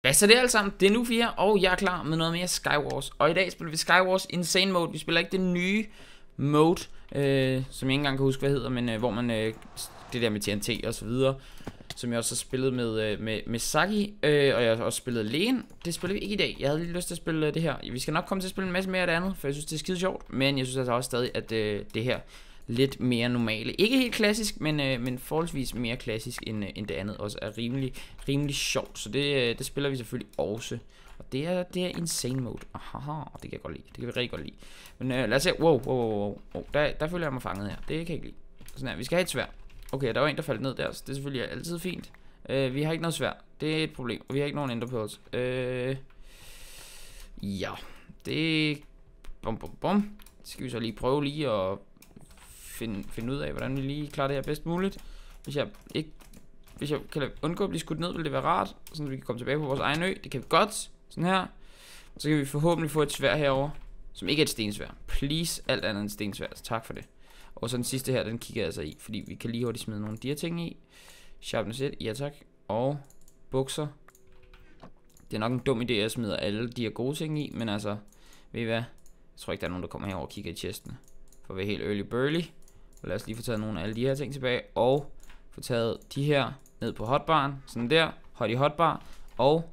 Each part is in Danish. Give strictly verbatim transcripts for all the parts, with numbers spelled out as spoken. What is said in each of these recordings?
Hvad så det alt sammen? Det er nu fire, og jeg er klar med noget mere Skywars. Og i dag spiller vi Skywars Insane Mode. Vi spiller ikke det nye mode, øh, som jeg ikke engang kan huske hvad hedder, men øh, hvor man øh, det der med T N T og så videre, som jeg også har spillet med øh, med, med Saki, øh, og jeg har også spillet Lægen. Det spiller vi ikke i dag. Jeg havde lige lyst til at spille øh, det her. Vi skal nok komme til at spille en masse mere af det andet, for jeg synes det er skide sjovt. Men jeg synes altså også stadig at øh, det her lidt mere normale, ikke helt klassisk, men, øh, men forholdsvis mere klassisk end, øh, end det andet også er rimelig, rimelig sjovt. Så det, øh, det spiller vi selvfølgelig også. Og det er, det er Insane Mode. Aha, det kan jeg godt lide. Det kan vi rigtig godt lide. Men øh, lad os se. Wow, wow, wow, wow. Der, der føler jeg mig fanget her. Det kan jeg ikke lide. Sådan her. Vi skal have et sværd. Okay, der var en, der faldt ned der. Så det er selvfølgelig altid fint. Øh, vi har ikke noget sværd. Det er et problem. Og vi har ikke nogen enderpearls. Øh, ja. Det... Bum, bum, bum. Det skal vi så lige prøve lige at finde, finde ud af, hvordan vi lige klarer det her bedst muligt. Hvis jeg ikke... Hvis jeg kan undgå at blive skudt ned, vil det være rart. Sådan at vi kan komme tilbage på vores egen ø. Det kan vi godt. Sådan her. Og så kan vi forhåbentlig få et sværd herover, som ikke er et stensværd. Please, alt andet end stensværd. Så tak for det. Og så den sidste her, den kigger jeg altså i, fordi vi kan lige hurtigt smide nogle af de her ting i. Sharpness et, ja tak. Og bukser. Det er nok en dum idé at smide alle de her gode ting i, men altså, ved I hvad? Jeg tror ikke, der er nogen, der kommer herover og kigger i chestene. For at være helt early burly. Og lad os lige få taget nogle af alle de her ting tilbage. Og få taget de her ned på hotbaren. Sådan der. Hot i hotbar. Og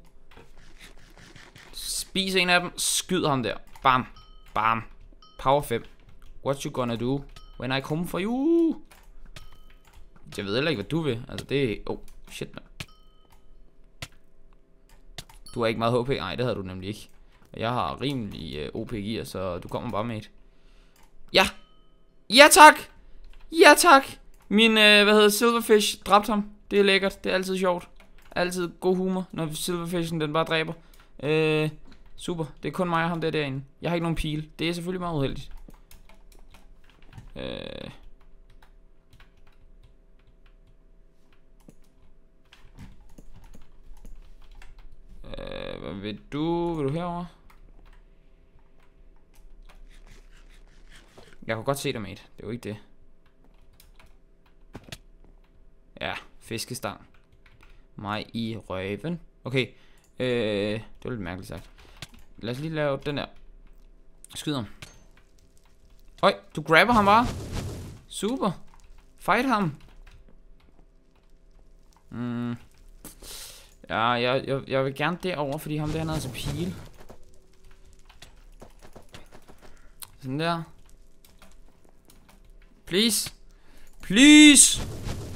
spis en af dem. Skyd ham der. Bam. Bam. Power fem. What you gonna do when I come for you? Jeg ved heller ikke, hvad du vil. Altså det er... Oh, shit man. Du har ikke meget H P. Nej, det havde du nemlig ikke. Jeg har rimelig uh, O P gear, så du kommer bare med et. Ja. Ja tak. Ja tak. Min, uh, hvad hedder Silverfish dræbte ham. Det er lækkert. Det er altid sjovt. Altid god humor, når Silverfishen den bare dræber. Uh, super. Det er kun mig og ham der derinde. Jeg har ikke nogen pil. Det er selvfølgelig meget uheldigt. Uh. Uh, hvad vil du? Vil du herover? Jeg kunne godt se dig, mate. Det er jo ikke det. Ja, fiskestang. Mig i røven. Okay. Øh, det var lidt mærkeligt sagt. Lad os lige lave den der. Skyd ham. Øj, du grabber ham bare. Super. Fight ham. Mm. Ja, jeg, jeg, jeg vil gerne derover, fordi ham der han har altså pile. Sådan der. Please. Please.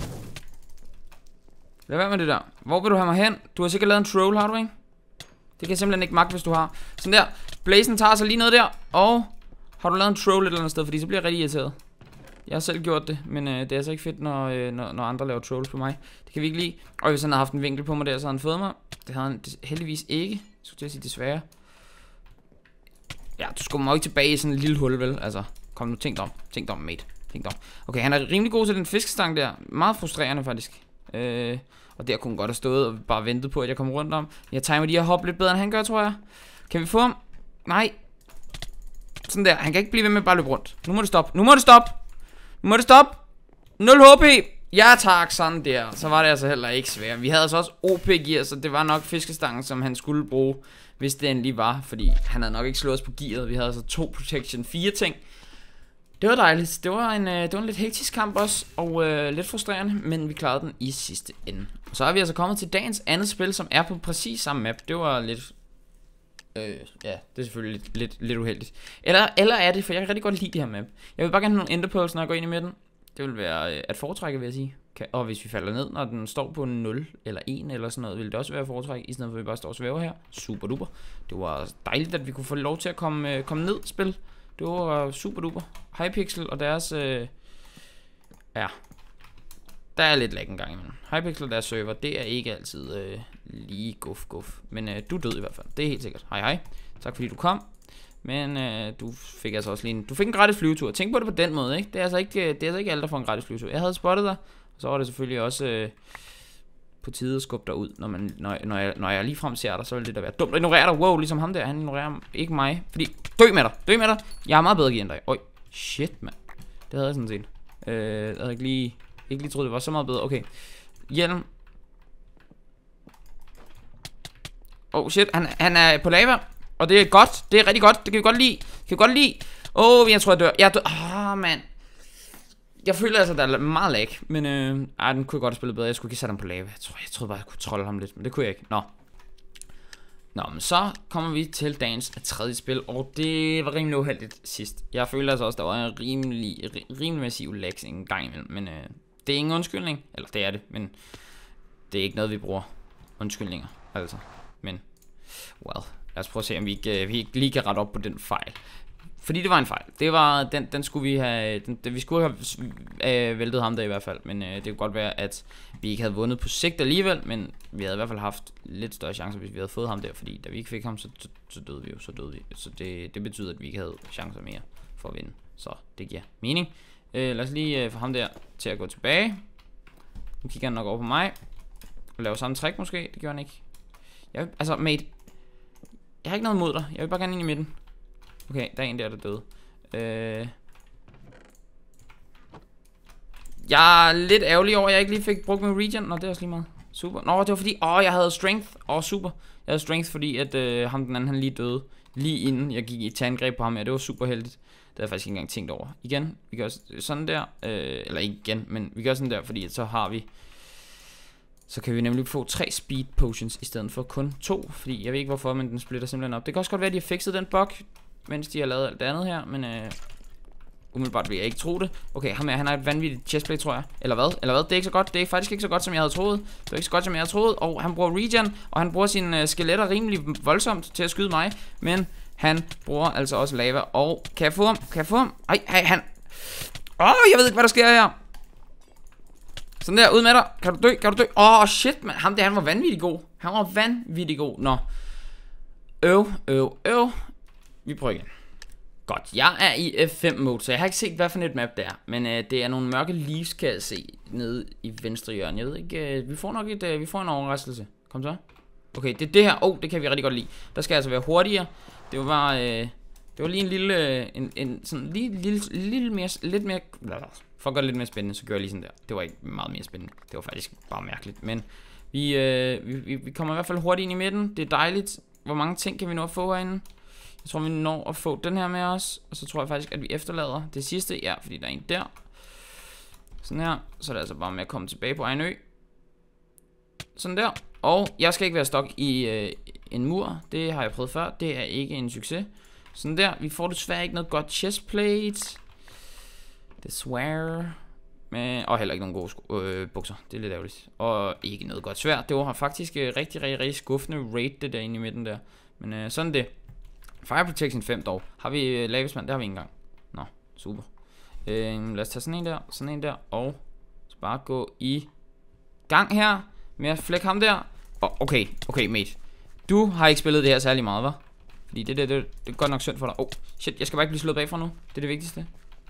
Lad være med det der. Hvor vil du have mig hen? Du har sikkert lavet en troll, har du ikke? Det kan jeg simpelthen ikke magte, hvis du har. Sådan der. Blazen tager sig lige ned der. Og har du lavet en troll et eller andet sted? Fordi så bliver jeg rigtig irriteret. Jeg har selv gjort det. Men øh, det er altså ikke fedt, når, øh, når, når andre laver trolls på mig. Det kan vi ikke lide. Og hvis han havde haft en vinkel på mig der, så havde han fået mig. Det havde han heldigvis ikke. Jeg skulle til at sige desværre. Ja, du skulle mig ikke tilbage i sådan et lille hul, vel? Altså, kom nu, tænk dig om. Tænk dig om, mate. Tænk dig om. Okay, han er rimelig god til den fiskestang der. Meget frustrerende, faktisk. Øh, og der kunne godt have stået og bare ventet på, at jeg kom rundt om. Jeg timer de her hop lidt bedre, end han gør, tror jeg. Kan vi få ham? Nej. Sådan der. Han kan ikke blive ved med bare at løbe rundt. Nu må det stoppe. Nu må det stoppe. Nu må det stoppe. nul H P. Ja tak, sådan der. Så var det altså heller ikke svært. Vi havde altså også O P gear, så det var nok fiskestangen, som han skulle bruge, hvis det endelig var. Fordi han havde nok ikke slået os på gearet. Vi havde altså to protection, fire ting. Det var dejligt. Det var en, øh, det var en lidt hektisk kamp også, og øh, lidt frustrerende, men vi klarede den i sidste ende. Og så er vi altså kommet til dagens andet spil, som er på præcis samme map. Det var lidt... Øh, ja, det er selvfølgelig lidt, lidt, lidt uheldigt. Eller, eller er det, for jeg kan rigtig godt lide det her map. Jeg vil bare gerne have nogle enderpearls, når jeg går ind i midten. Det vil være øh, at foretrække, vil jeg sige. Okay. Og hvis vi falder ned, når den står på nul eller en eller sådan noget, vil det også være at foretrække, i stedet for at vi bare står og svæver her. Super duper. Det var dejligt, at vi kunne få lov til at komme, øh, komme ned spil. Det var super duper. Hypixel og deres... Øh, ja. Der er lidt lag en gang imellem. Hypixel og deres server, det er ikke altid øh, lige guf guf. Men øh, du er død i hvert fald. Det er helt sikkert. Hej hej. Tak fordi du kom. Men øh, du fik altså også lige en... Du fik en gratis flyvetur. Tænk på det på den måde, ikke? Det er altså ikke, det er altså ikke alle, der får en gratis flyvetur. Jeg havde spottet dig. Og så var det selvfølgelig også... Øh, på tide at skubbe dig ud, når, man, når, når, jeg, når jeg ligefrem ser dig, så vil det da være dumt at ignorere dig. Wow, ligesom ham der, han ignorerer ikke mig. Fordi, dø med dig, dø med dig. Jeg har meget bedre gear end dig. Øj, shit mand. Det havde jeg sådan set. Øh, jeg havde ikke lige, ikke lige troet, det var så meget bedre. Okay, hjelm. Oh shit, han, han er på lava. Og det er godt, det er rigtig godt. Det kan vi godt lide, kan vi godt lide. Åh, oh, jeg tror jeg dør, jeg dør. Åh, oh, mand. Jeg føler altså, der er meget lag. Men øh, ej, den kunne jeg godt have spillet bedre. Jeg skulle ikke sætte ham på lava. Jeg, tror, jeg troede bare, jeg kunne trolle ham lidt, men det kunne jeg ikke. Nå. Nå, men så kommer vi til dagens tredje spil. Og det var rimelig uheldigt sidst. Jeg føler altså også, der var en rimelig, rimelig massiv lags en gang imellem. Men øh, det er ingen undskyldning. Eller det er det, men det er ikke noget, vi bruger. Undskyldninger, altså. Men, well, lad os prøve at se, om vi ikke, vi ikke lige kan rette op på den fejl. Fordi det var en fejl. Det var, den, den skulle vi have, den, den, vi skulle have øh, væltet ham der i hvert fald. Men øh, det kunne godt være, at vi ikke havde vundet på sigt alligevel. Men vi havde i hvert fald haft lidt større chancer, hvis vi havde fået ham der. Fordi da vi ikke fik ham, så, så døde vi jo, så døde vi. Så det, det betyder, at vi ikke havde chancer mere for at vinde. Så det giver mening. Øh, lad os lige øh, få ham der til at gå tilbage. Nu kigger han nok over på mig. Og lave samme trick måske, det gjorde han ikke. Jeg, altså, mate. Jeg har ikke noget imod dig. Jeg vil bare gerne ind i midten. Okay, der er en der, der døde. Øh... Jeg er lidt ærgerlig over, at jeg ikke lige fik brugt min regen. Nå, det er også lige meget. Super. Nå, det var fordi, åh, jeg havde strength. Åh, super. Jeg havde strength, fordi at øh, ham den anden, han lige døde. Lige inden jeg gik i til angreb på ham. Ja, det var super heldigt. Det havde jeg faktisk ikke engang tænkt over. Igen, vi gør sådan der. Øh, eller ikke igen, men vi gør sådan der, fordi så har vi... Så kan vi nemlig få tre speed potions i stedet for kun to. Fordi jeg ved ikke hvorfor, men den splitter simpelthen op. Det kan også godt være, at de har fikset den bug, mens de har lavet alt det andet her. Men øh, umiddelbart vil jeg ikke tro det. Okay, ham her, han har et vanvittigt chestplate, tror jeg. Eller hvad? Eller hvad? Det er ikke så godt. Det er faktisk ikke så godt, som jeg havde troet. Det var ikke så godt, som jeg havde troet. Og han bruger regen, og han bruger sine øh, skeletter rimelig voldsomt til at skyde mig. Men han bruger altså også lava. Og kan jeg få ham? Kan jeg få ham? Ej, ej, han... Åh, oh, jeg ved ikke, hvad der sker her. Sådan der, ud med dig. Kan du dø? Kan du dø? Åh, oh, shit, man. Ham der, han var vanvittig god. Han var vanvittig god. Nå. Øv, øv, øv. Vi prøver igen. Godt, jeg er i F fem mode, så jeg har ikke set, hvad for et map det er. Men øh, det er nogle mørke leaves, kan jeg se, nede i venstre hjørne. Jeg ved ikke, øh, vi får nok et, øh, vi får en overraskelse. Kom så. Okay, det er det her. Åh, oh, det kan vi rigtig godt lide. Der skal altså være hurtigere. Det var bare, øh, det var lige en lille, øh, en, en sådan lige, lille, lille mere, lidt mere, for at gøre det lidt mere spændende, så gør jeg lige sådan der. Det var ikke meget mere spændende. Det var faktisk bare mærkeligt. Men vi, øh, vi, vi, vi kommer i hvert fald hurtigt ind i midten. Det er dejligt. Hvor mange ting kan vi nå at få herinde? Jeg tror, vi når at få den her med os. Og så tror jeg faktisk, at vi efterlader det sidste. Ja, fordi der er en der. Sådan her. Så er det altså bare med at komme tilbage på egen ø. Sådan der. Og jeg skal ikke være stok i øh, en mur. Det har jeg prøvet før. Det er ikke en succes. Sådan der. Vi får desværre ikke noget godt chestplate. Desværre. Men, og heller ikke nogen gode sko øh, bukser. Det er lidt ærgerligt. Og ikke noget godt svært. Det var faktisk øh, rigtig, rigtig, rigtig skuffende raid, det der inde i midten der. Men øh, sådan det. Fire Protection fem dog. Har vi øh, lavesmand? Det har vi ikke engang. Nå, super. øh, Lad os tage sådan en der, sådan en der. Og så bare gå i gang her med at flække ham der. oh, Okay, okay mate. Du har ikke spillet det her særlig meget, hva'? Fordi det, det, det, det er godt nok synd for dig. Oh shit, jeg skal bare ikke blive slået bagfra nu. Det er det vigtigste.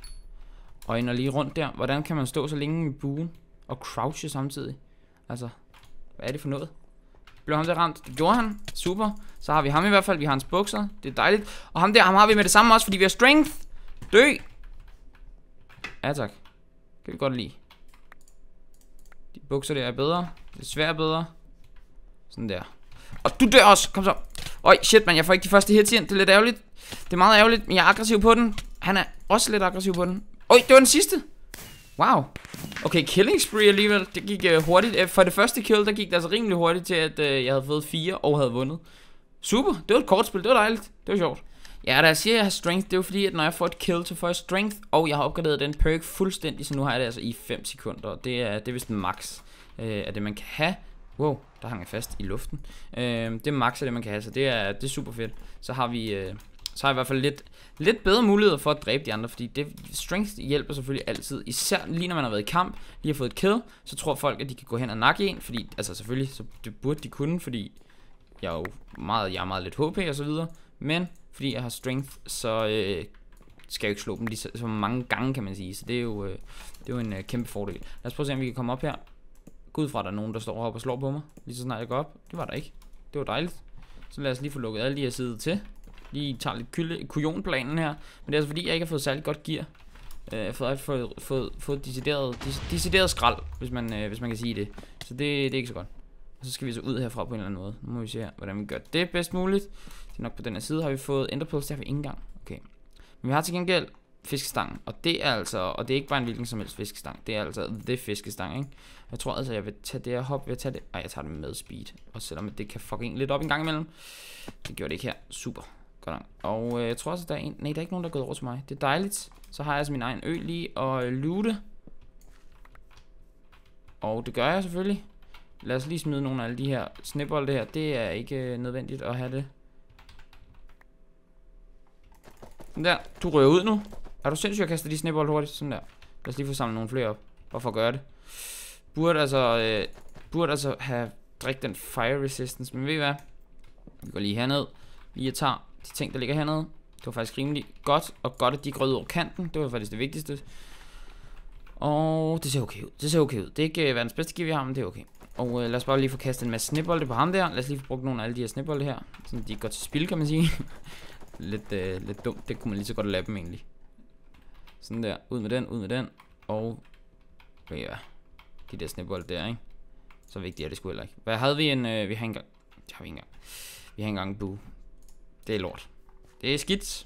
Og ind og lige rundt der. Hvordan kan man stå så længe i buen og crouche samtidig? Altså, hvad er det for noget? Blev ham der ramt? Det gjorde han. Super. Så har vi ham i hvert fald. Vi har hans bukser. Det er dejligt. Og ham der, ham har vi med det samme også, fordi vi har strength. Dø. Ja tak. Kan vi godt lide. De bukser der er bedre. Det er svært bedre. Sådan der. Og du dør også. Kom så. Øj, shit man. Jeg får ikke de første hits ind. Det er lidt ærgerligt. Det er meget ærgerligt. Men jeg er aggressiv på den. Han er også lidt aggressiv på den. Øj, det var den sidste. Wow. Okay, killing spree alligevel. Det gik uh, hurtigt. For det første kill, der gik det altså rimelig hurtigt til, at uh, jeg havde fået fire og havde vundet. Super. Det var et kort spil. Det var dejligt. Det var sjovt. Ja, da jeg siger, at jeg har strength, det er jo fordi, at når jeg får et kill, så får jeg strength. Og jeg har opgraderet den perk fuldstændig, så nu har jeg det altså i fem sekunder. Det er, det er vist en max uh, af det, man kan have. Wow, der hang jeg fast i luften. Uh, det er max af det, man kan have, så det er, det er super fedt. Så har vi... Uh, Så har jeg i hvert fald lidt, lidt bedre muligheder for at dræbe de andre. Fordi det, strength hjælper selvfølgelig altid. Især lige når man har været i kamp, lige har fået et kill, så tror folk, at de kan gå hen og nakke en. Fordi, altså selvfølgelig, så det burde de kunne, fordi jeg er jo meget, jeg er meget lidt H P og så videre. Men fordi jeg har strength, så øh, skal jeg ikke slå dem lige så, så mange gange, kan man sige. Så det er jo, øh, det er jo en øh, kæmpe fordel. Lad os prøve at se, om vi kan komme op her. Gå ud fra, at der er nogen, der står heroppe og slår på mig. Lige så snart jeg går op. Det var der ikke. Det var dejligt. Så lad os lige få lukket alle de her sider til. Lige tager lidt kylde, kujonplanen her. Men det er altså fordi, jeg ikke har fået særlig godt gear. Øh, jeg har fået, fået, fået, fået decideret, decideret skrald, hvis man, øh, hvis man kan sige det. Så det, det er ikke så godt. Og så skal vi så ud herfra på en eller anden måde. Nu må vi se her, hvordan vi gør det bedst muligt. Det er nok på den her side, har vi fået enderpearls, det har vi ikke engang. Okay. Men vi har til gengæld fiskestangen, og det er altså, og det er ikke bare en hvilken som helst fiskestang, det er altså det fiskestang, ikke? Jeg tror altså, jeg vil tage det her hop, jeg tage det, ej, jeg tager det med speed, og selvom det kan fucking lidt op en gang imellem, det gjorde det ikke her, super, godt nok. Og øh, jeg tror også, der er en, nej, der er ikke nogen, der er gået over til mig, det er dejligt, så har jeg altså min egen ø lige og loote, og det gør jeg selvfølgelig. Lad os lige smide nogle af alle de her snebolde her, det er ikke øh, nødvendigt at have det. Sådan der, du rører ud nu. Er du sindssygt at kaste de snebold hurtigt? Sådan der. Lad os lige få samlet nogle flere op. Hvorfor gøre det? Burde altså, øh, burde altså have drikke den fire resistance. Men ved I hvad? Vi går lige herned. Lige tager de ting, der ligger hernede. Det var faktisk rimelig godt. Og godt, at de grød over kanten. Det var faktisk det vigtigste. Og det ser okay ud. Det ser okay ud. Det er ikke verdens bedste gear, vi har, men det er okay. Og øh, lad os bare lige få kastet en masse snebolde på ham der. Lad os lige få brugt nogle af alle de her snebolde her. Så de går til spil, kan man sige. lidt, øh, lidt dumt. Det kunne man lige så godt lade dem egentlig. Sådan der. Ud med den, ud med den. Og ja, de der snebold der, ikke? Så vigtigt er det sgu heller ikke. Hvad havde vi en... Øh, vi har engang... Det har vi ikke engang. Vi har engang en bue. Det er lort. Det er skidt.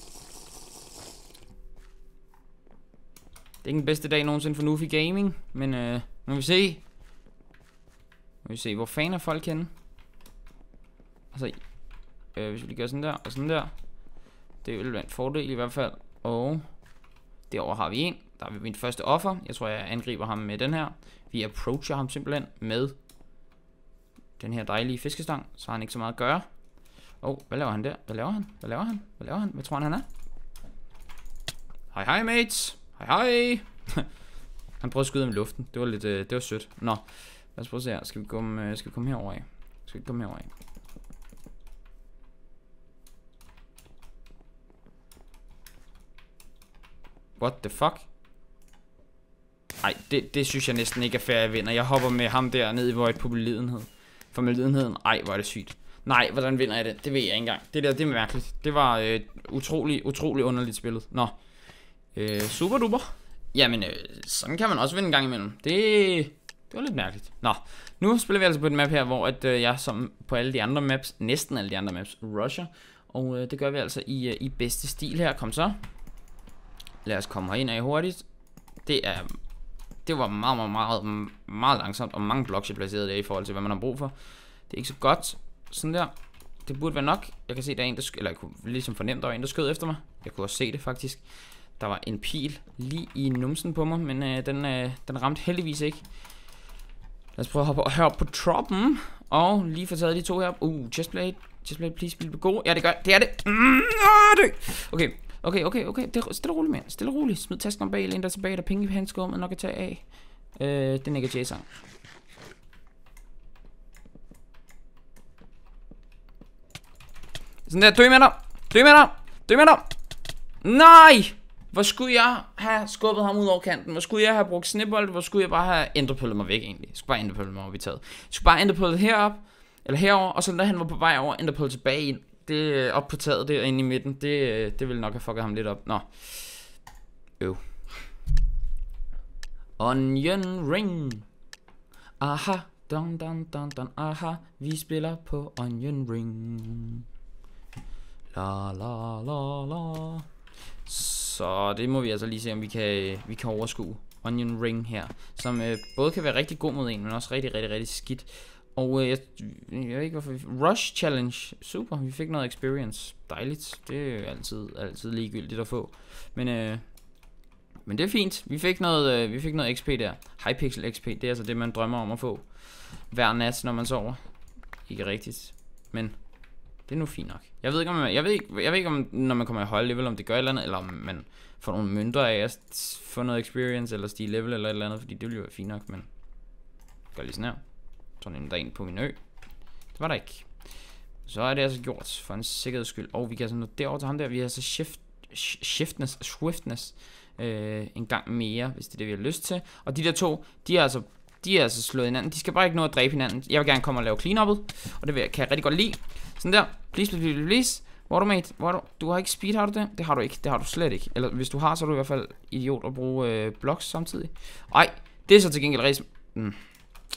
Det er ikke den bedste dag nogensinde for Nufi Gaming. Men øh, nu må vi se. Nu må vi se, hvor fanden er folk henne. Altså, øh, hvis vi lige gør sådan der og sådan der. Det vil være en fordel i hvert fald. Og derovre har vi en. Der er min første offer. Jeg tror, jeg angriber ham med den her. Vi approacher ham simpelthen med den her dejlige fiskestang. Så har han ikke så meget at gøre. Åh, oh, hvad laver han der? Hvad laver han? Hvad laver han? Hvad laver han? Hvad tror han, han er? Hej, hej, mates. Hej, hej. Han prøvede at skyde ham i luften. Det var lidt, øh, det var sødt. Nå, lad os prøve at se her. Skal vi komme, øh, skal vi komme herover af? Skal vi komme herover af? What the fuck? Ej, det, det synes jeg næsten ikke er fair, jeg vinder. Jeg hopper med ham der ned i void på medlidenhed. For medlidenheden, ej, hvor er det sygt. Nej, hvordan vinder jeg det? Det ved jeg ikke engang. Det der, det er mærkeligt. Det var øh, utrolig, utrolig underligt spillet. Nå. Øh, super duper. Jamen, øh, sådan kan man også vinde en gang imellem. Det, det var lidt mærkeligt. Nå, nu spiller vi altså på et map her, hvor at, øh, jeg som på alle de andre maps, næsten alle de andre maps, rusher. Og øh, det gør vi altså i, øh, i bedste stil her. Kom så. Lad os komme herind af hurtigt. Det er... Det var meget, meget, meget, meget langsomt, og mange blocks jeg placerede der i forhold til, hvad man har brug for. Det er ikke så godt. Sådan der. Det burde være nok. Jeg kan se, der er en, der eller jeg kunne ligesom fornemme, der var en, der skød efter mig. Jeg kunne også se det faktisk. Der var en pil lige i numsen på mig, men øh, den, øh, den ramte heldigvis ikke. Lad os prøve at hoppe herop på troppen. Og lige få taget de to her. Uh, chestplate. Chestplate, please, spil på god. Ja, det gør det. er det. Mm, det. Okay. Okay, okay, okay. Det er stille og roligt, mand. Stille og roligt. Smid tasken om bag, læn der tilbage. Der er penge i handskummet, nok at tage af. Øh, det er ikke J-sang. Sådan der. Dø med dig. Dø med dig. Dø med dig. Nej! Hvor skulle jeg have skubbet ham ud over kanten? Hvor skulle jeg have brugt snibbold? Hvor skulle jeg bare have enderpullet mig væk egentlig? Jeg skulle bare enderpullet mig op i taget. Jeg skulle bare enderpullet herop. Eller herover. Og så da han var på vej over, enderpullet tilbage ind. Det op på taget derinde i midten. Det, det ville nok have fucket ham lidt op. Nå. Øv. Onion Ring. Aha. Dun, dun, dun, dun. Aha. Vi spiller på Onion Ring. La la la la. Så det må vi altså lige se, om vi kan, vi kan overskue. Onion Ring her. Som øh, både kan være rigtig god mod en, men også rigtig, rigtig, rigtig skidt. Og øh, jeg, jeg ved ikke hvorfor vi... Rush Challenge. Super, vi fik noget experience. Dejligt. Det er jo altid, altid ligegyldigt at få. Men, øh, men det er fint. Vi fik noget, øh, vi fik noget X P der. Hypixel X P. Det er altså det, man drømmer om at få hver nat, når man sover. Ikke rigtigt. Men det er nu fint nok. Jeg ved ikke, om, jeg ved ikke, jeg ved ikke om, når man kommer i høj level, om det gør et eller andet, eller om man får nogle mønter af at få noget experience, eller stige level, eller et eller andet, fordi det ville jo være fint nok, men gør lige sådan her. Sådan en der ind på min ø. Det var der ikke. Så er det altså gjort for en sikkerheds skyld. Og vi kan sådan noget derovre til ham der. Vi har så shift, shiftness, swiftness øh, en gang mere, hvis det er det vi har lyst til. Og de der to, de er altså, de er altså slået hinanden. De skal bare ikke nå at dræbe hinanden. Jeg vil gerne komme og lave clean-up'et, og det vil jeg, kan jeg rigtig godt lide. Sådan der. Please, please, please, please. Watermate, water. Du har ikke speed, har du det? Det har du ikke. Det har du slet ikke. Eller hvis du har, så er du i hvert fald idiot at bruge øh, blocks samtidig. Ej, det er så til gengæld rigtig... Mm.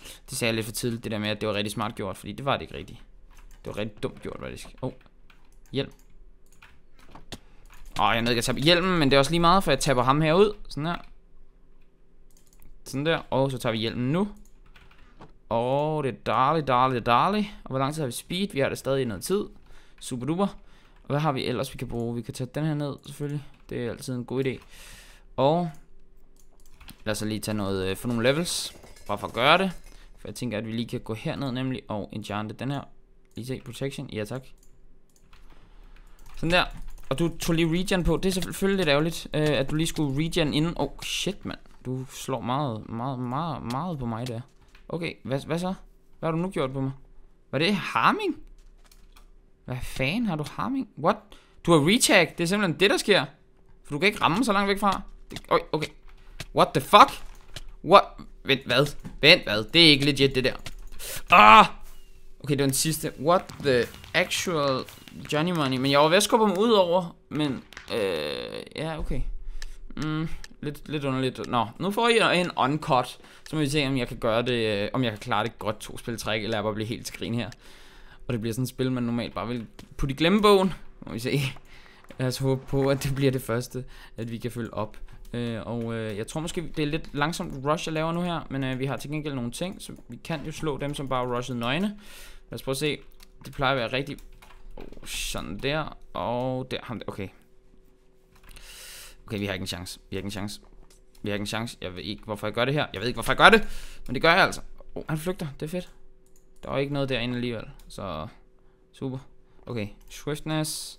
Det sagde jeg lidt for tidligt, det der med, at det var rigtig smart gjort, fordi det var det ikke rigtigt. Det var rigtig dumt gjort, faktisk. Åh, oh. Hjelm. Åh, oh, jeg er nødt til at tabe hjelmen, men det er også lige meget, for jeg taber ham herud. Sådan her. Sådan der. Og så tager vi hjelmen nu. Åh, oh, det er dårligt, dårligt, dårligt. Og hvor lang tid har vi speed? Vi har det stadig i noget tid. Super duper. Og hvad har vi ellers, vi kan bruge? Vi kan tage den her ned, selvfølgelig. Det er altid en god idé. Og lad os så lige tage noget øh, for nogle levels. Bare for at gøre det. For jeg tænker, at vi lige kan gå herned nemlig og enchante den her. Lige se, protection. Ja, tak. Sådan der. Og du tog lige regen på. Det er selvfølgelig lidt ærgerligt, øh, at du lige skulle regen inden. Åh, oh, shit, mand. Du slår meget, meget, meget, meget på mig der. Okay, hvad, hvad så? Hvad har du nu gjort på mig? Var det harming? Hvad fanden har du harming? What? Du har retag. Det er simpelthen det, der sker. For du kan ikke ramme så langt væk fra. Det, okay, okay. What the fuck? What? Vent, hvad? Vent, hvad? Det er ikke legit, det der. Ah! Okay, det var den sidste. What the actual Johnny Money? Men jeg var ved at skubbe ham ud over. Men, øh, ja, okay. Mm, lidt, lidt underligt. Nå, nu får I en uncut. Så må vi se, om jeg kan gøre det, om jeg kan klare det godt to spil træk, eller jeg bare blive helt skrin her. Og det bliver sådan et spil, man normalt bare vil putte i glemmebogen. Må vi se. Lad os håbe på, at det bliver det første, at vi kan følge op. Øh, og øh, jeg tror måske, det er lidt langsomt rush, jeg laver nu her. Men øh, vi har til gengæld nogle ting, så vi kan jo slå dem, som bare rushede nøgne. Lad os prøve at se. Det plejer at være rigtig... Oh, sådan der. Og der. Okay. Okay, vi har ikke en chance. Vi har ikke en chance. Vi har ikke en chance. Jeg ved ikke, hvorfor jeg gør det her. Jeg ved ikke, hvorfor jeg gør det. Men det gør jeg altså. Oh, han flygter. Det er fedt. Der var ikke noget derinde alligevel. Så super. Okay. Swiftness.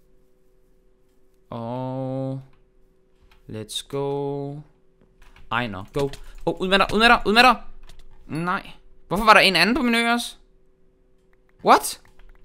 Og... Let's go. Ej, nå. Go. Oh, ud med dig. Ud med dig. Ud med dig. Nej. Hvorfor var der en anden på min ø også? What?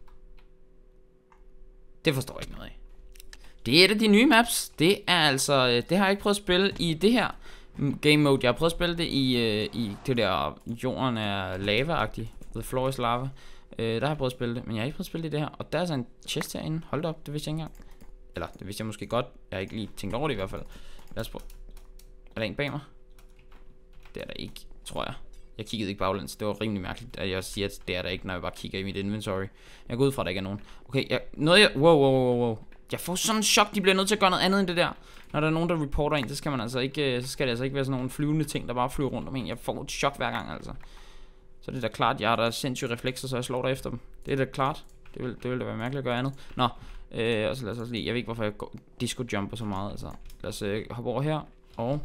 Det forstår jeg ikke noget af. Det er et af de nye maps. Det er altså... Det har jeg ikke prøvet at spille i det her game mode. Jeg har prøvet at spille det i, uh, i det der jorden er lava-agtigt. The floor is lava. Uh, der har jeg prøvet at spille det. Men jeg har ikke prøvet at spille det i det her. Og der er så en chest herinde. Hold da op, det vidste jeg ikke engang. Eller, det vidste jeg måske godt. Jeg har ikke lige tænkt over det i hvert fald. Lad os prøve. Er der en bag mig? Det er der ikke, tror jeg. Jeg kiggede ikke baglæns. Det var rimelig mærkeligt, at jeg siger, at det er der ikke, når jeg bare kigger i mit inventory. Jeg går ud fra, at der ikke er nogen. Okay, jeg, noget jeg... Wow, wow, wow, wow. Jeg får sådan en chok, de bliver nødt til at gøre noget andet end det der. Når der er nogen, der reporter en, så skal man altså ikke... Så skal det altså ikke være sådan nogle flyvende ting, der bare flyver rundt om en. Jeg får et chok hver gang, altså. Så det er da klart, jeg har da sindssyge reflekser, så jeg slår der efter dem. Det er da klart. Det vil, det vil da være mærkeligt at gøre andet. Nå, øh, og så lad os også lige... Jeg ved ikke, hvorfor jeg går, disco-jumper så meget, altså. Lad os øh, hoppe over her, og...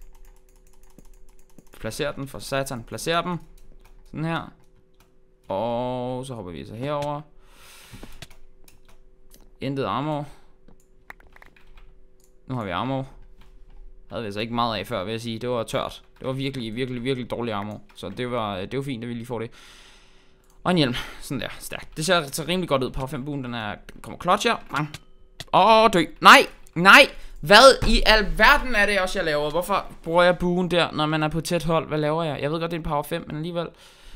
Placer den for satan. Placer den. Sådan her. Og så hopper vi så herover. Intet armor. Nu har vi armor. Havde vi altså ikke meget af før, vil jeg sige. Det var tørt. Det var virkelig, virkelig, virkelig dårlig armor. Så det var, det var fint, at vi lige får det. Og en hjelm. Sådan der. Stærkt. Det ser, ser rimelig godt ud. Power fem buen, den er... Kommer clutch her. Bang. Åh, dø. Nej. Nej. Hvad i alverden er det også, jeg laver? Hvorfor bruger jeg buen der, når man er på tæt hold? Hvad laver jeg? Jeg ved godt, det er en power fem, men alligevel...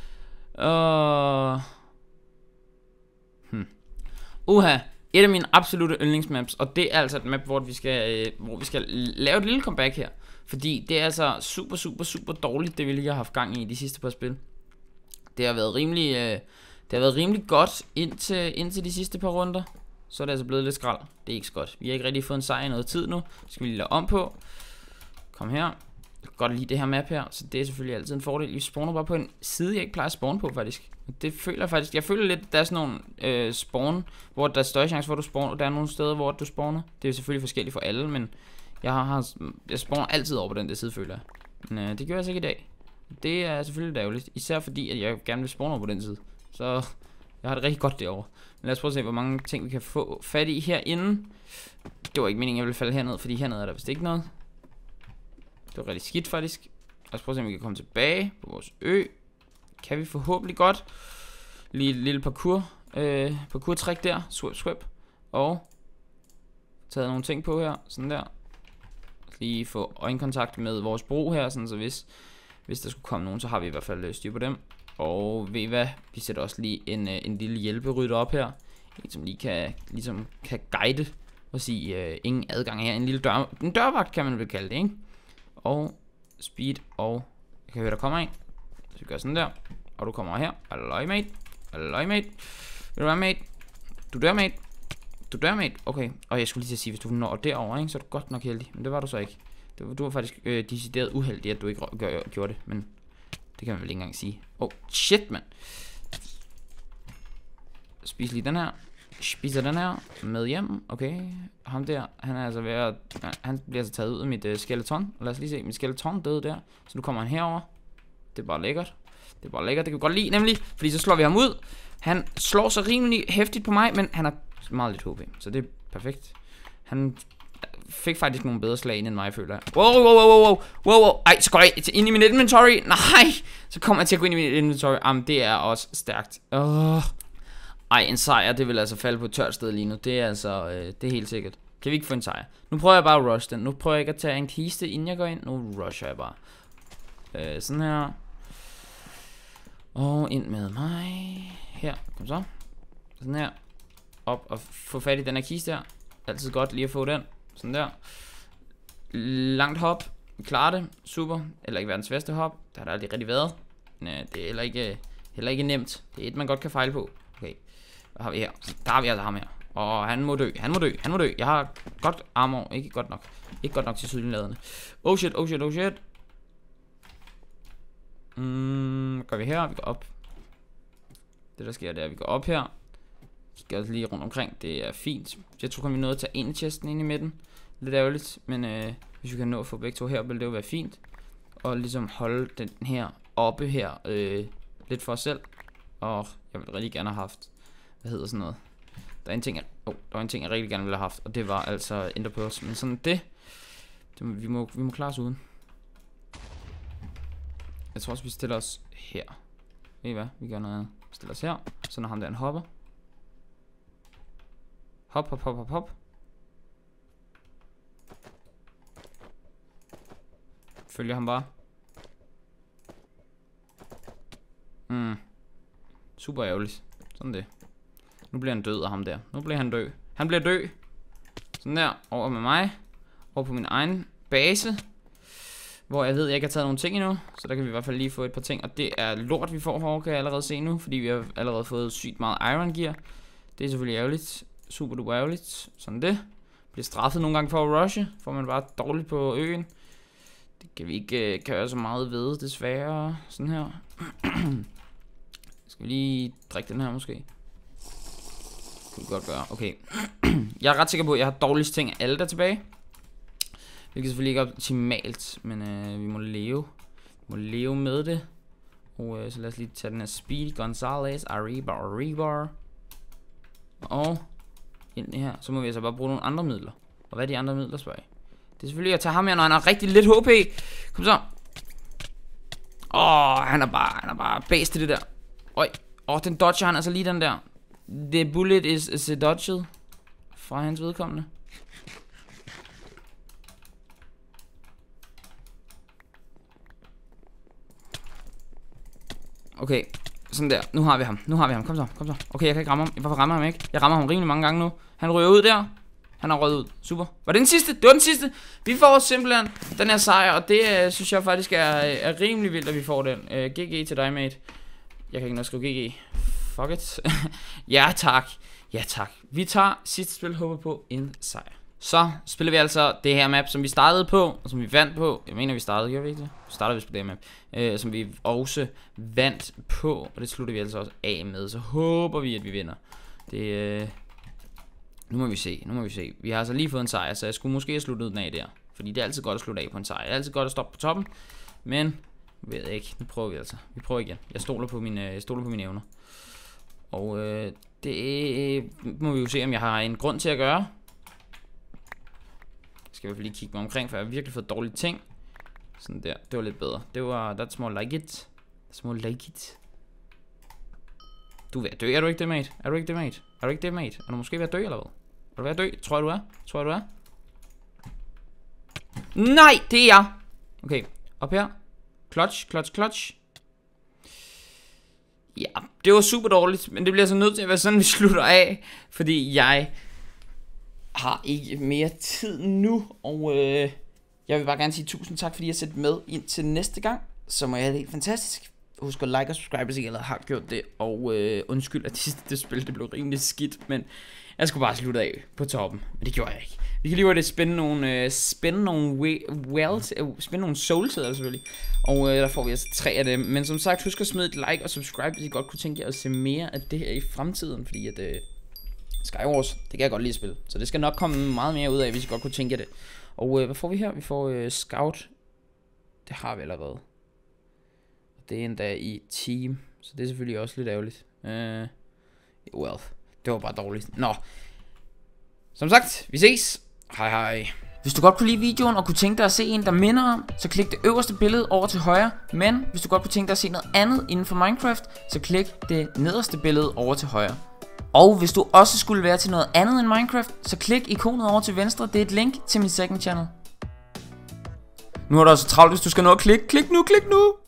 Uh... Hmm. Uha. Et af mine absolutte yndlingsmaps. Og det er altså et map, hvor vi skal, øh, hvor vi skal lave et lille comeback her. Fordi det er altså super, super, super dårligt, det vi lige har haft gang i de sidste par spil. Det har været rimelig, øh, det har været rimelig godt indtil, indtil de sidste par runder. Så er det altså blevet lidt skrald. Det er ikke så godt. Vi har ikke rigtig fået en sejr i noget tid nu. Det skal vi lige lade om på. Kom her. Jeg kan godt lide det her map her. Så det er selvfølgelig altid en fordel. Vi spawner bare på en side, jeg ikke plejer at spawne på faktisk. Det føler jeg faktisk. Jeg føler lidt, der er sådan nogle øh, spawn, hvor der er større chance for, at du spawner. Der er nogle steder, hvor du spawner. Det er selvfølgelig forskelligt for alle, men jeg har, har jeg spawner altid over på den der side, føler jeg. Men øh, det gør jeg så ikke i dag. Det er selvfølgelig ærgerligt. Især fordi, at jeg gerne vil spawne over på den side. Så jeg har det rigtig godt derovre. Men lad os prøve at se, hvor mange ting vi kan få fat i herinde. Det var ikke meningen, jeg ville falde herned, fordi hernede er der vist ikke noget. Det var rigtig skidt faktisk. Lad os prøve at se, om vi kan komme tilbage på vores ø. Kan vi forhåbentlig godt. Lige et lille parkour. Øh, parkour-træk der. Swip, swip. Og taget nogle ting på her. Sådan der. Lige få øjenkontakt med vores bro her. Sådan så hvis, hvis der skulle komme nogen, så har vi i hvert fald styr på dem. Og ved I hvad? Vi sætter også lige en, en lille hjælperytter op her. En som lige kan, ligesom kan guide. Og sige øh, ingen adgang her. En lille dør, en dørvagt kan man vel kalde det, ikke? Og speed, og jeg kan høre, der kommer en. vi gør sådan der. Og du kommer her. Halløj, mate. Halløj, mate. Vil du være, mate? Du dør, mate. Du dør, mate. Okay. Og jeg skulle lige til at sige, hvis du når derover, ikke, så er du godt nok heldig. Men det var du så ikke. Det var, du var faktisk øh, decideret uheldig, at du ikke gør, gjorde det. Men det kan man vel ikke engang sige. Oh, shit, mand. Spis lige den her. Spiser den her med hjem. Okay. Ham der, han er altså ved at... Han bliver altså taget ud af mit uh, skeleton. Lad os lige se. Mit skeleton døde der. Så nu kommer han herover. Det er bare lækkert. Det er bare lækkert. Det kan vi godt lide, nemlig. Fordi så slår vi ham ud. Han slår så rimelig hæftigt på mig, men han har meget lidt H P. Så det er perfekt. Han fik faktisk nogle bedre slag end mig, føler jeg. Wow, wow, wow, wow, wow, wow. Ej, så går jeg ind i min inventory. Nej, så kommer jeg til at gå ind i min inventory. Jamen, det er også stærkt. Åh. Ej, en sejr, det vil altså falde på et tørt sted lige nu. Det er altså, øh, det er helt sikkert. Kan vi ikke få en sejr? Nu prøver jeg bare at rush den. Nu prøver jeg ikke at tage en kiste, inden jeg går ind. Nu rusher jeg bare. Øh, sådan her. Og ind med mig. Her, kom så. Sådan her. Op og få fat i den her kiste her. Altid godt lige at få den. Sådan der. Langt hop. Vi klarer det. Super. Eller ikke verdens bedste hop. Det har der aldrig rigtig været. Men øh, det er heller ikke, heller ikke nemt. Det er et, man godt kan fejle på. Okay. Hvad har vi her? Der har vi altså ham her. Og han må dø. Han må dø. Han må dø. Jeg har godt armor. Ikke godt nok. Ikke godt nok til sydenladende. Oh shit. Oh shit. Oh shit. Mm, hvad gør vi her? Vi går op. Det der sker, det er, at vi går op her. Kigger os lige rundt omkring. Det er fint. Jeg tror, kan vi nå at tage en i chesten ind i midten. Lidt ærgerligt. Men øh, hvis vi kan nå at få begge to her, vil det jo være fint. Og ligesom holde den her oppe her. Øh, lidt for os selv. Og jeg ville rigtig gerne have haft. Hvad hedder sådan noget? Der er en ting, jeg, oh, der var en ting, jeg rigtig gerne ville have haft. Og det var altså Ender Pearls. Men sådan det. det må, vi, må, vi må klare os uden. Jeg tror også, vi stiller os her. Ved I hvad? Vi gør noget. Vi stiller os her. Så når ham der en hopper. Hop, hop, hop, hop, hop. Følger ham bare. Mm. Super ærgerligt. Sådan det. Nu bliver han død af ham der. Nu bliver han død. Han bliver død. Sådan der. Over med mig. Over på min egen base. Hvor jeg ved, at jeg ikke har taget nogle ting endnu. Så der kan vi i hvert fald lige få et par ting. Og det er lort, vi får hårdt, kan jeg allerede se nu. Fordi vi har allerede fået sygt meget iron gear. Det er selvfølgelig ærgerligt. Super duper ærgerligt. Sådan det. Bliver straffet nogle gange for at rushe. Får man bare dårligt på øen. Det kan vi ikke uh, gøre så meget ved, desværre. Sådan her. Skal vi lige drikke den her måske? Det kunne vi godt gøre. Okay. Jeg er ret sikker på, at jeg har dårligst ting af alle der tilbage. Hvilket selvfølgelig ikke er optimalt. Men uh, vi må leve. Vi må leve med det. Og uh, så lad os lige tage den her Speedy Gonzales. Arriba, Arriba. Og ind i her. Så må vi altså bare bruge nogle andre midler. Og hvad er de andre midler, spørger jeg? Det er selvfølgelig at tage ham her, når han har rigtig lidt H P. Kom så. Åh, han er bare, han er bare base til det der. Øj. Åh, den dodger han altså lige den der. The bullet is, is dodged. Fra hans vedkommende. Okay, sådan der. Nu har vi ham. Nu har vi ham. Kom så, kom så. Okay, jeg kan ikke ramme ham. Hvorfor rammer ham ikke? Jeg rammer ham rimelig mange gange nu. Han ryger ud der. Han har røget ud. Super. Var det den sidste? Det var den sidste. Vi får simpelthen den her sejr, og det uh, synes jeg faktisk er, er rimelig vildt, at vi får den. Uh, G G til dig, mate. Jeg kan ikke nok skrive G G. Fuck it. Ja, tak. Ja, tak. Vi tager sidste spil, håber på en sejr. Så spiller vi altså det her map, som vi startede på, og som vi vandt på. Jeg mener, vi startede, gjorde vi ikke det? Vi startede vist på det her map. Uh, som vi også vandt på, og det slutter vi altså også af med. Så håber vi, at vi vinder. Det... Uh Nu må vi se, nu må vi se. Vi har altså lige fået en sejr, så jeg skulle måske have sluttet den af der. Fordi det er altid godt at slutte af på en sejr. Det er altid godt at stoppe på toppen. Men, jeg ved ikke, nu prøver vi altså. Vi prøver igen. Jeg stoler på mine, jeg stoler på mine evner. Og øh, det må vi jo se, om jeg har en grund til at gøre. Jeg skal i hvert fald lige kigge mig omkring, for jeg har virkelig fået dårlige ting. Sådan der, det var lidt bedre. Det var, that's more like it. That's more like it. Du er ved at dø, er du ikke det, mate? Er du ikke det, mate? Er du ikke det, mate? Er du måske ved at dø, eller hvad? Er du ved at dø? Tror jeg, du er? Tror jeg, du er? Nej, det er jeg! Okay, op her. Clutch, clutch, clutch. Ja, det var super dårligt, men det bliver så nødt til at være sådan, vi slutter af. Fordi jeg har ikke mere tid nu, og øh, jeg vil bare gerne sige tusind tak, fordi I har set med ind til næste gang. Så må jeg have det helt fantastisk. husk at like og subscribe, hvis I allerede har gjort det. Og øh, undskyld, at det, det spil det blev rimelig skidt, men jeg skulle bare slutte af på toppen. Men det gjorde jeg ikke. Vi kan lige høre det spænde nogle, øh, spænde nogle, wells, øh, spænde nogle soulsæder selvfølgelig. Og øh, der får vi altså tre af dem. Men som sagt, husk at smide et like og subscribe, hvis I godt kunne tænke jer at se mere af det her i fremtiden. Fordi at øh, Skywars, det kan jeg godt lide at spille. Så det skal nok komme meget mere ud af, hvis I godt kunne tænke jer det. Og øh, hvad får vi her? Vi får øh, Scout. Det har vi allerede. Det er endda i team. Så det er selvfølgelig også lidt ærgerligt. Øh, well, det var bare dårligt. Nå. Som sagt, vi ses. Hej hej. Hvis du godt kunne lide videoen og kunne tænke dig at se en, der minder om, så klik det øverste billede over til højre. Men hvis du godt kunne tænke dig at se noget andet inden for Minecraft, så klik det nederste billede over til højre. Og hvis du også skulle være til noget andet end Minecraft, så klik ikonet over til venstre. Det er et link til min second channel. Nu er der også travlt, hvis du skal nå at klikke. Klik nu, klik nu.